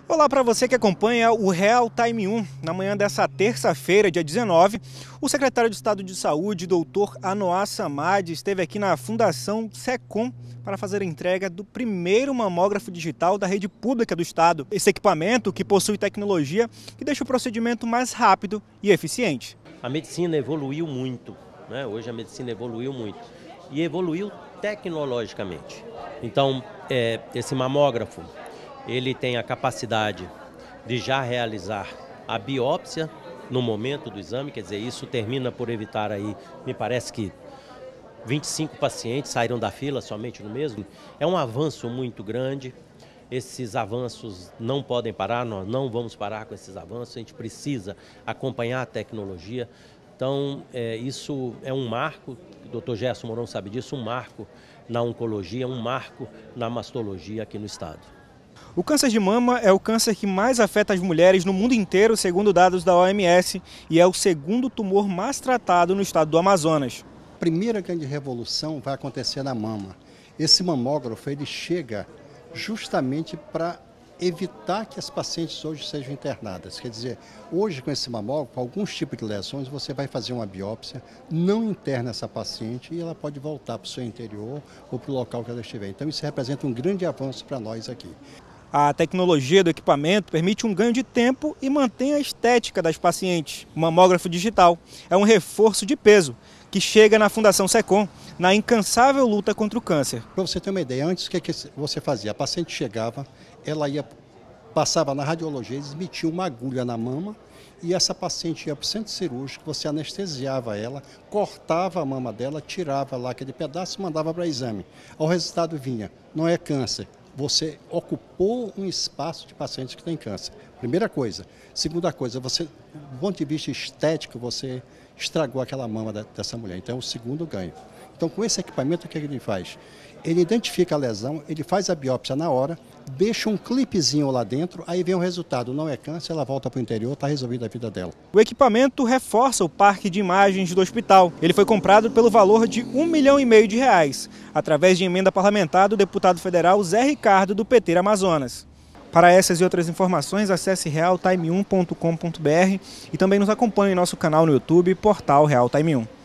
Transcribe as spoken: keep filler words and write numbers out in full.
Olá para você que acompanha o Real Time um. Na manhã dessa terça-feira, dia dezenove, o secretário de Estado de Saúde, doutor Anoá Samad, esteve aqui na Fundação SECOM para fazer a entrega do primeiro mamógrafo digital da rede pública do Estado. Esse equipamento, que possui tecnologia que deixa o procedimento mais rápido e eficiente. A medicina evoluiu muito, né? Hoje a medicina evoluiu muito e evoluiu tecnologicamente. Então, é, esse mamógrafo, ele tem a capacidade de já realizar a biópsia no momento do exame, quer dizer, isso termina por evitar aí, me parece que vinte e cinco pacientes saíram da fila somente no mesmo. É um avanço muito grande, esses avanços não podem parar, nós não vamos parar com esses avanços, a gente precisa acompanhar a tecnologia. Então, é, isso é um marco, o doutor Gerson Mourão sabe disso, um marco na oncologia, um marco na mastologia aqui no estado. O câncer de mama é o câncer que mais afeta as mulheres no mundo inteiro, segundo dados da O M S, e é o segundo tumor mais tratado no estado do Amazonas. A primeira grande revolução vai acontecer na mama. Esse mamógrafo ele chega justamente para evitar que as pacientes hoje sejam internadas. Quer dizer, hoje com esse mamógrafo, alguns tipos de lesões, você vai fazer uma biópsia, não interna essa paciente e ela pode voltar para o seu interior ou para o local que ela estiver. Então isso representa um grande avanço para nós aqui. A tecnologia do equipamento permite um ganho de tempo e mantém a estética das pacientes. O mamógrafo digital é um reforço de peso que chega na Fundação SECOM na incansável luta contra o câncer. Para você ter uma ideia, antes o que, é que você fazia? A paciente chegava, ela ia, passava na radiologia, eles metiam uma agulha na mama e essa paciente ia para o centro cirúrgico, você anestesiava ela, cortava a mama dela, tirava lá aquele pedaço e mandava para exame. O resultado vinha, não é câncer. Você ocupou um espaço de pacientes que têm câncer. Primeira coisa. Segunda coisa, você, do ponto de vista estético, você estragou aquela mama dessa mulher. Então é o segundo ganho. Então com esse equipamento, o que ele faz? Ele identifica a lesão, ele faz a biópsia na hora, deixa um clipezinho lá dentro, aí vem o resultado, não é câncer, ela volta para o interior, está resolvida a vida dela. O equipamento reforça o parque de imagens do hospital. Ele foi comprado pelo valor de um milhão e meio de reais, através de emenda parlamentar do deputado federal Zé Ricardo, do P T Amazonas. Para essas e outras informações, acesse real time um ponto com ponto br e também nos acompanhe em nosso canal no YouTube, Portal Real Time um.